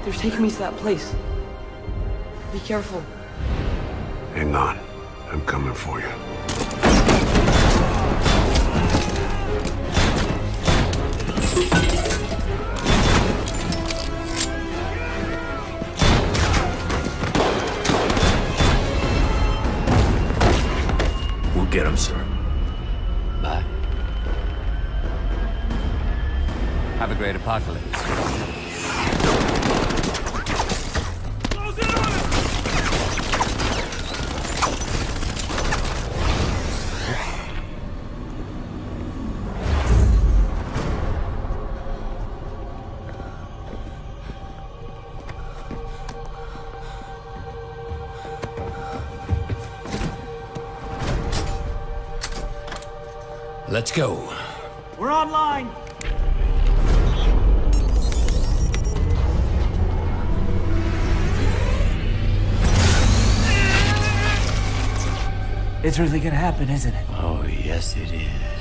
They're taking me to that place. Be careful. Hang on. I'm coming for you. We'll get him, sir. Bye. Have a great apocalypse. Let's go. We're online. It's really gonna happen, isn't it? Oh, yes, it is.